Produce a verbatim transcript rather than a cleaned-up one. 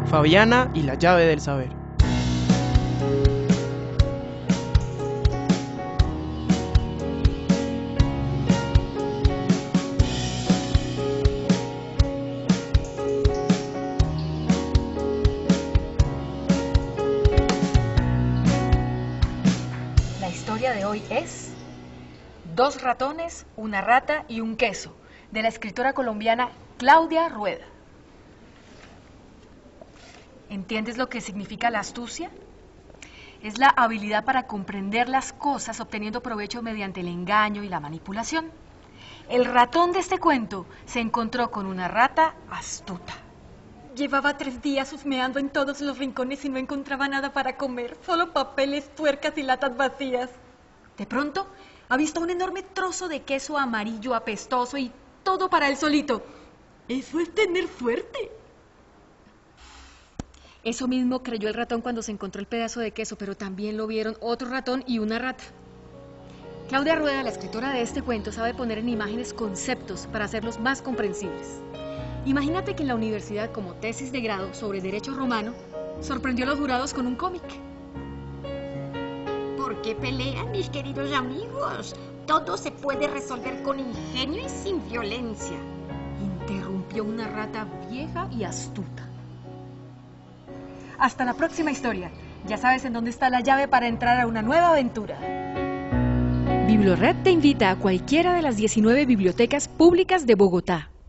Fabiana y la llave del saber. La historia de hoy es Dos ratones, una rata y un queso, de la escritora colombiana Claudia Rueda. ¿Entiendes lo que significa la astucia? Es la habilidad para comprender las cosas obteniendo provecho mediante el engaño y la manipulación. El ratón de este cuento se encontró con una rata astuta. Llevaba tres días husmeando en todos los rincones y no encontraba nada para comer, solo papeles, tuercas y latas vacías. De pronto, ha visto un enorme trozo de queso amarillo apestoso y todo para él solito. Eso es tener suerte. Eso mismo creyó el ratón cuando se encontró el pedazo de queso, pero también lo vieron otro ratón y una rata. Claudia Rueda, la escritora de este cuento, sabe poner en imágenes conceptos para hacerlos más comprensibles. Imagínate que en la universidad, como tesis de grado sobre derecho romano, sorprendió a los jurados con un cómic. ¿Por qué pelean, mis queridos amigos? Todo se puede resolver con ingenio y sin violencia. Interrumpió una rata vieja y astuta. Hasta la próxima historia. Ya sabes en dónde está la llave para entrar a una nueva aventura. Biblioret te invita a cualquiera de las diecinueve bibliotecas públicas de Bogotá.